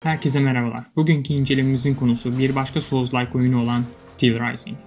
Herkese merhabalar. Bugünkü incelememizin konusu bir başka Souls-like oyunu olan Steel Rising.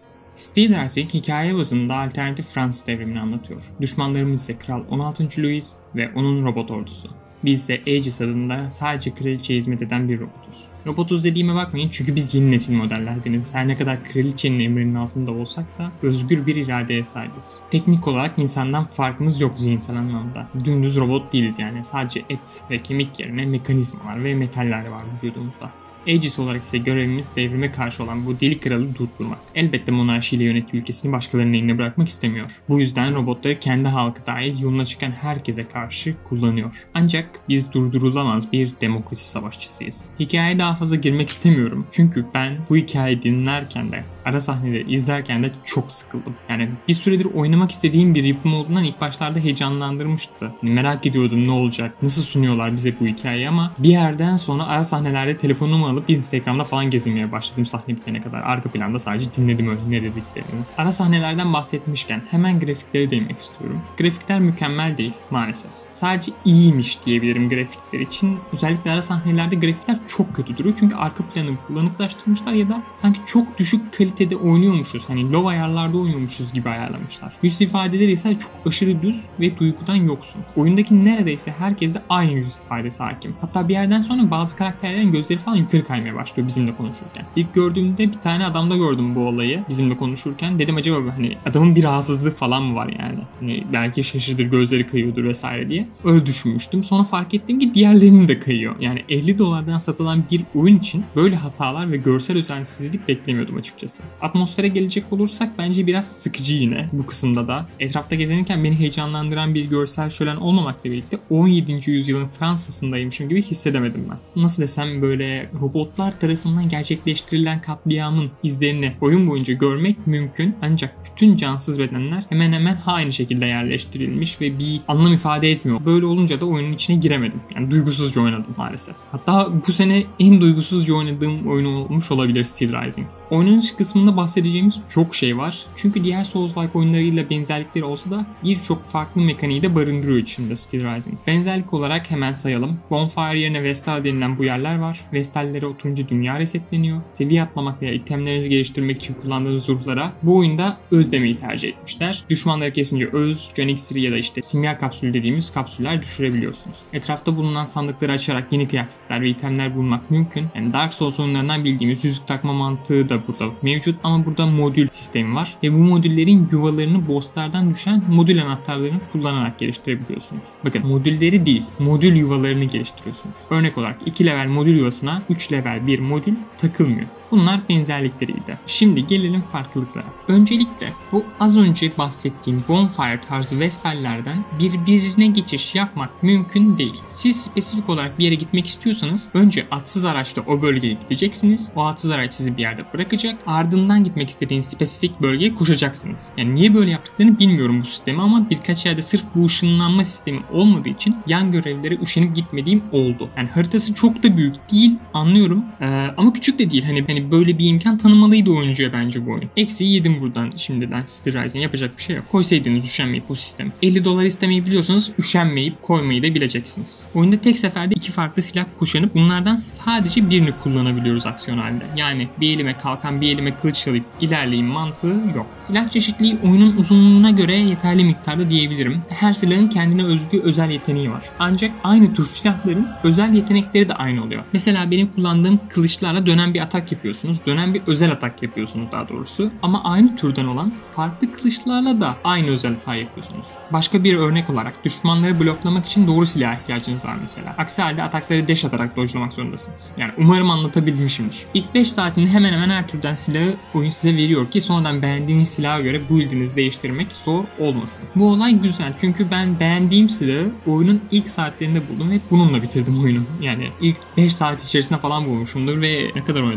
Steel Rising hikaye bazında alternatif Fransız devrimini anlatıyor. Düşmanlarımız ise Kral 16. Louis ve onun robot ordusu. Biz ise Aegis adında sadece kraliçeye hizmet eden bir robotuz. Robotuz dediğime bakmayın çünkü biz yeni nesil modellerdeniz. Her ne kadar kraliçenin emrinin altında olsak da özgür bir iradeye sahibiz. Teknik olarak insandan farkımız yok zihinsel anlamda. Dümdüz robot değiliz yani. Sadece et ve kemik yerine mekanizmalar ve metaller var vücudumuzda. Aegis olarak ise görevimiz devrime karşı olan bu deli kralı durdurmak. Elbette monarşiyle yönettiği ülkesini başkalarının eline bırakmak istemiyor. Bu yüzden robotları kendi halkı dahil yoluna çıkan herkese karşı kullanıyor. Ancak biz durdurulamaz bir demokrasi savaşçısıyız. Hikayeye daha fazla girmek istemiyorum. Çünkü ben bu hikayeyi dinlerken de ara sahneleri izlerken de çok sıkıldım. Yani bir süredir oynamak istediğim bir yapım olduğundan ilk başlarda heyecanlandırmıştı. Merak ediyordum ne olacak, nasıl sunuyorlar bize bu hikayeyi ama bir yerden sonra ara sahnelerde telefonumu alıp Instagram'da falan gezinmeye başladım sahne bitene kadar. Arka planda sadece dinledim öyle ne dediklerini. Ara sahnelerden bahsetmişken hemen grafiklere değinmek istiyorum. Grafikler mükemmel değil maalesef. Sadece iyiymiş diyebilirim grafikler için. Özellikle ara sahnelerde grafikler çok kötü duruyor çünkü arka planı bulanıklaştırmışlar ya da sanki çok düşük kalitede oynuyormuşuz. Hani low ayarlarda oynuyormuşuz gibi ayarlamışlar. Yüz ifadeleri ise çok aşırı düz ve duygudan yoksun. Oyundaki neredeyse herkeste aynı yüz ifadesi hakim. Hatta bir yerden sonra bazı karakterlerin gözleri falan yukarı kaymaya başlıyor bizimle konuşurken. İlk gördüğümde bir tane adamda gördüm bu olayı bizimle konuşurken. Dedim acaba hani adamın bir rahatsızlığı falan mı var yani? Hani belki şaşırdır, gözleri kayıyordur vesaire diye. Öyle düşünmüştüm. Sonra fark ettim ki diğerlerinin de kayıyor. Yani $50'dan satılan bir oyun için böyle hatalar ve görsel özensizlik beklemiyordum açıkçası. Atmosfere gelecek olursak bence biraz sıkıcı yine bu kısımda da. Etrafta gezinirken beni heyecanlandıran bir görsel şölen olmamakla birlikte 17. yüzyılın Fransa'sındaymışım gibi hissedemedim ben. Nasıl desem böyle robotlar tarafından gerçekleştirilen katliamın izlerini oyun boyunca görmek mümkün ancak bütün cansız bedenler hemen hemen aynı şekilde yerleştirilmiş ve bir anlam ifade etmiyor. Böyle olunca da oyunun içine giremedim. Yani duygusuzca oynadım maalesef. Hatta bu sene en duygusuzca oynadığım oyun olmuş olabilir Steel Rising. Oynanış kısmında bahsedeceğimiz çok şey var. Çünkü diğer Souls-like oyunlarıyla benzerlikleri olsa da birçok farklı mekaniği de barındırıyor içinde Steel Rising. Benzerlik olarak hemen sayalım. Bonfire yerine Vestal denilen bu yerler var. Vestallere oturunca dünya resetleniyor. Seviye atlamak veya itemlerinizi geliştirmek için kullandığınız ruhlara bu oyunda öz demeyi tercih etmişler. Düşmanları kesince öz, can iksiri ya da işte kimya kapsülü dediğimiz kapsüller düşürebiliyorsunuz. Etrafta bulunan sandıkları açarak yeni kıyafetler ve itemler bulmak mümkün. Yani Dark Souls oyunlarından bildiğimiz yüzük takma mantığı da burada mevcut ama burada modül sistemi var ve bu modüllerin yuvalarını bosslardan düşen modül anahtarlarını kullanarak geliştirebiliyorsunuz. Bakın modülleri değil, modül yuvalarını geliştiriyorsunuz. Örnek olarak 2 level modül yuvasına 3 level bir modül takılmıyor. Bunlar benzerlikleriydi. Şimdi gelelim farklılıklara. Öncelikle bu az önce bahsettiğim Bonfire tarzı Vestal'lerden birbirine geçiş yapmak mümkün değil. Siz spesifik olarak bir yere gitmek istiyorsanız önce atsız araçla o bölgeye gideceksiniz. O atsız araç sizi bir yerde bırakacak. Ardından gitmek istediğiniz spesifik bölgeye koşacaksınız. Yani niye böyle yaptıklarını bilmiyorum bu sistemi ama birkaç yerde sırf bu ışınlanma sistemi olmadığı için yan görevlere üşenip gitmediğim oldu. Yani haritası çok da büyük değil anlıyorum ama küçük de değil. Hani böyle bir imkan tanımalıydı oyuncuya bence bu oyun. Eksiği yedim buradan şimdiden Steel Rising yapacak bir şey yok. Koysaydınız üşenmeyip bu sistemi. $50 istemeyi biliyorsanız üşenmeyip koymayı da bileceksiniz. Oyunda tek seferde 2 farklı silah kuşanıp bunlardan sadece birini kullanabiliyoruz aksiyon halinde. Yani bir elime kalkan bir elime kılıç alıp ilerleyeyim mantığı yok. Silah çeşitliliği oyunun uzunluğuna göre yeterli miktarda diyebilirim. Her silahın kendine özgü özel yeteneği var. Ancak aynı tür silahların özel yetenekleri de aynı oluyor. Mesela benim kullandığım kılıçlarla dönen bir atak yapıyorsunuz. Dönen bir özel atak yapıyorsunuz daha doğrusu. Ama aynı türden olan farklı kılıçlarla da aynı özel atak yapıyorsunuz. Başka bir örnek olarak düşmanları bloklamak için doğru silaha ihtiyacınız var mesela. Aksi halde atakları dash atarak dodge'lamak zorundasınız. Yani umarım anlatabilmişimdir. İlk 5 saatinde hemen hemen her türden silahı oyun size veriyor ki sonradan beğendiğiniz silaha göre build'inizi değiştirmek zor olmasın. Bu olay güzel çünkü ben beğendiğim silahı oyunun ilk saatlerinde buldum ve bununla bitirdim oyunu. Yani ilk 5 saat içerisinde falan bulmuşumdur ve ne kadar oynadım? 10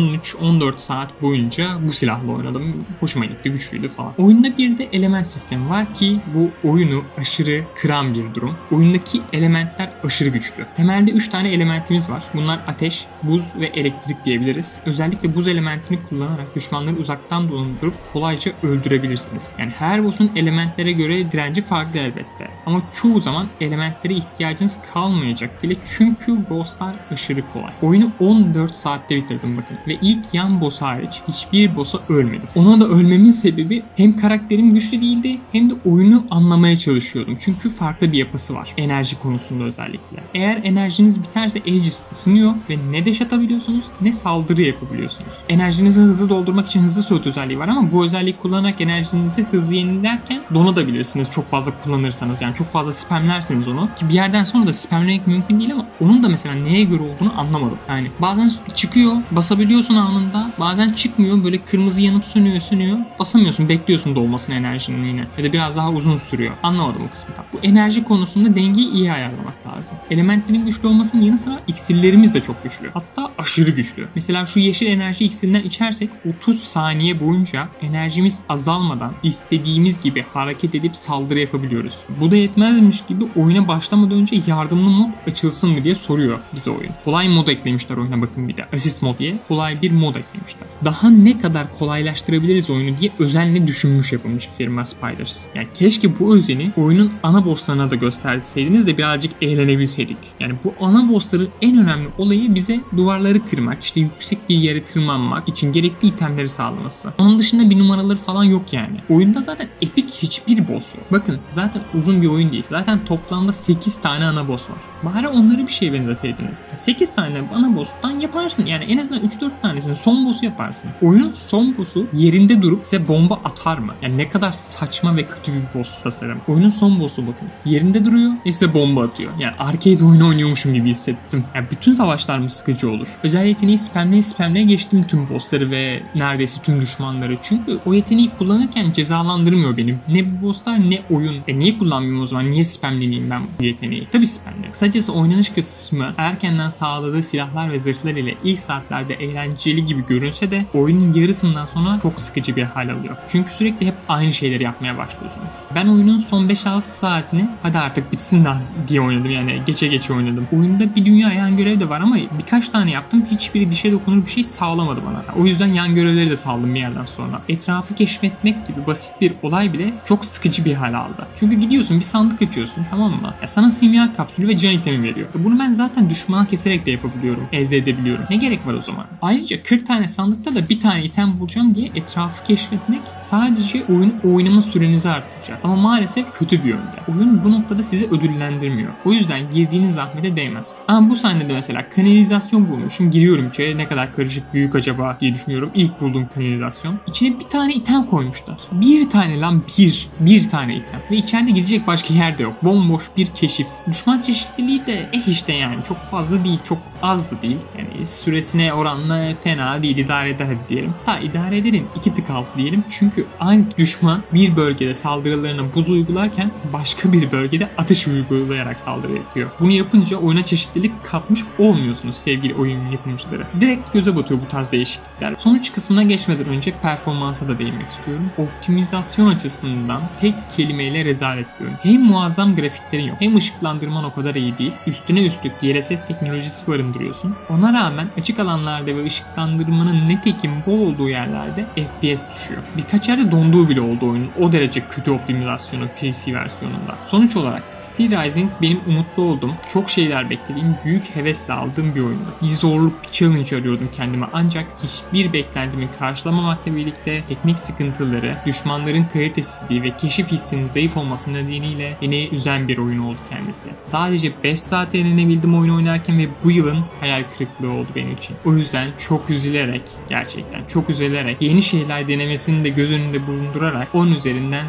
13-14 saat boyunca bu silahla oynadım. Hoşuma gitti, güçlüydü falan. Oyunda bir de element sistemi var ki bu oyunu aşırı kıran bir durum. Oyundaki elementler aşırı güçlü. Temelde 3 tane elementimiz var. Bunlar ateş, buz ve elektrik diyebiliriz. Özellikle buz elementini kullanarak düşmanları uzaktan dolandurup kolayca öldürebilirsiniz. Yani her boss'un elementlere göre direnci farklı elbette. Ama çoğu zaman elementlere ihtiyacınız kalmayacak bile çünkü boss'lar aşırı kolay. Oyunu 14 saatte bitirdim bakın. Ve ilk yan boss hariç hiçbir boss'a ölmedim. Ona da ölmemin sebebi hem karakterim güçlü değildi hem de oyunu anlamaya çalışıyordum. Çünkü farklı bir yapısı var. Enerji konusunda özellikle. Eğer enerjiniz biterse Aegis ısınıyor ve ne dash atabiliyorsunuz ne saldırı yapabiliyorsunuz. Enerjinizi hızlı doldurmak için hızlı soğut özelliği var ama bu özelliği kullanarak enerjinizi hızlı yenilerken donabilirsiniz çok fazla kullanırsanız. Yani çok fazla spamlerseniz onu. Ki bir yerden sonra da spamlemek mümkün değil ama onun da mesela neye göre olduğunu anlamadım. Yani bazen çıkıyor, basabiliyorsun anında. Bazen çıkmıyor, böyle kırmızı yanıp sönüyor. Basamıyorsun, bekliyorsun dolmasını enerjinin yine. Ya da biraz daha uzun sürüyor. Anlamadım o kısmı. Bu enerji konusunda dengeyi iyi ayarlamak lazım. Elementlerin güçlü olmasının yanı sıra iksirlerimiz de çok güçlü. Hatta aşırı güçlü. Mesela şu yeşil enerji iksirinden içersek 30 saniye boyunca enerjimiz azalmadan istediğimiz gibi hareket edip saldırı yapabiliyoruz. Bu da yetmezmiş gibi oyuna başlamadan önce yardımlı mod açılsın mı diye soruyor bize oyun. Kolay mod eklemişler oyuna bakın bir de. Assist mod diye kolay bir mod eklemişler. Daha ne kadar kolaylaştırabiliriz oyunu diye özenle düşünmüş yapılmış firma Spiders. Yani keşke bu özeni oyunun ana bosslarına da gösterseydiniz de birazcık eğlenebilseydik. Yani bu ana bossların en önemli olayı bize duvarları kırmak, işte yüksek bir yere tırmanmak için gerekli itemleri sağlaması. Onun dışında bir numaraları falan yok yani. Oyunda zaten epik hiçbir boss yok. Bakın zaten uzun bir oyun değil. Zaten toplamda 8 tane ana boss var. Bari onları bir şeye benzeteydiniz. 8 tane ana boss'tan yaparsın. Yani en azından 3-4 tanesini son boss'u yaparsın. Oyunun son boss'u yerinde durup size bomba atar mı? Yani ne kadar saçma ve kötü bir boss tasarım. Oyunun son boss'u bakın. Yerinde duruyor ve size bomba atıyor. Yani arcade oyunu oynuyormuşum gibi hissettim. Yani bütün savaşlar mı sıkıcı olur? Özel yeteneği spamleye geçtim tüm boss'ları ve neredeyse tüm düşmanları. Çünkü o yeteneği kullanırken cezalandırmıyor benim. Ne bu boss'lar ne oyun. Niye kullanmayayım o zaman? Niye spamleyeyim ben bu yeteneği? Tabii spamlerim. Kısacası oynanış kısmı erkenden sağladığı silahlar ve zırhlar ile ilk saatlerde eğlenceli gibi görünse de oyunun yarısından sonra çok sıkıcı bir hal alıyor. Çünkü sürekli hep aynı şeyleri yapmaya başlıyorsunuz. Ben oyunun son 5-6 saatini hadi artık bitsin daha diye oynadım, yani geçe oynadım. Oyunda bir dünya yan görev de var ama birkaç tane yaptım. Hiçbiri dişe dokunur bir şey sağlamadı bana. O yüzden yan görevleri de saldım bir yerden sonra. Etrafı keşfetmek gibi basit bir olay bile çok sıkıcı bir hal aldı. Çünkü gidiyorsun bir sandık açıyorsun, tamam mı? Sana simya kapsülü ve can itemi veriyor. Bunu ben zaten düşmana keserek de yapabiliyorum. Elde edebiliyorum. Ne gerek var o zaman? Ayrıca 40 tane sandıkta da bir tane item bulacağım diye etrafı keşfetmek sadece oyunu oynama sürenizi arttıracak. Ama maalesef kötü bir yönde. Oyun bu noktada sizi ödüllendirmiyor. O yüzden girdiğiniz zahmete değmez. Ama bu sahnede mesela kanalizasyon bulmuşum. Giriyorum içeri, ne kadar karışık büyük acaba diye düşünüyorum. İlk bulduğum kanalizasyon. İçine bir tane item koymuşlar. Bir tane lan bir tane item. Ve içeride gidecek başka yer de yok. Bomboş bir keşif. Düşman çeşitliliği de işte yani çok fazla değil, çok az da değil. Yani süresine oranla fena değil, idare eder diyelim. İdare ederin 2 tık altı diyelim. Çünkü aynı düşman bir bölgede saldırılarına buz uygularken başka bir bölgede ateş uygulayarak saldırı yapıyor. Bunu yapınca oyuna çeşitlilik katmış olmuyorsunuz sevgili oyun yapımcıları. Direkt göze batıyor bu tarz değişiklikler. Sonuç kısmına geçmeden önce performansa da değinmek istiyorum. Optimizasyon açısından tek kelimeyle rezalet bir oyun. Hem muazzam grafiklerin yok, hem ışıklandırman o kadar iyi değil. Üstüne üstlük DLSS teknolojisi barındırıyorsun. Ona rağmen açık alanlarda ve ışıklandırmanın nitekim bol olduğu yerlerde FPS düşüyor. Birkaç yerde donduğu bile oldu oyunun. O derece kötü optimizasyonu PC versiyonunda. Sonuç olarak Steel Rising benim umutlu olduğum, çok şeyler beklediğim, büyük hevesle aldığım bir oyundu. Bir zorluk, bir challenge arıyordum kendime ancak hiçbir beklentimi karşılamamakla birlikte teknik sıkıntıları, düşmanların kalitesizliği ve keşif hissinin zayıf olması nedeniyle beni üzen bir oyun oldu kendisi. Sadece 5 saat eğlenebildim oyun oynarken ve bu yılın hayal kırıklığı oldu benim için. O yüzden çok üzülerek, gerçekten çok üzülerek, yeni şeyler denemesini de göz önünde bulundurarak 10 üzerinden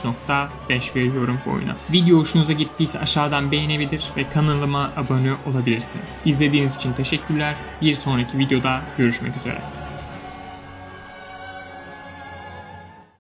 5.5 veriyorum bu oyuna. Video hoşunuza gittiyse aşağıdan beğenebilir ve kanalıma abone olabilirsiniz. İzlediğiniz için teşekkürler. Bir sonraki videoda görüşmek üzere.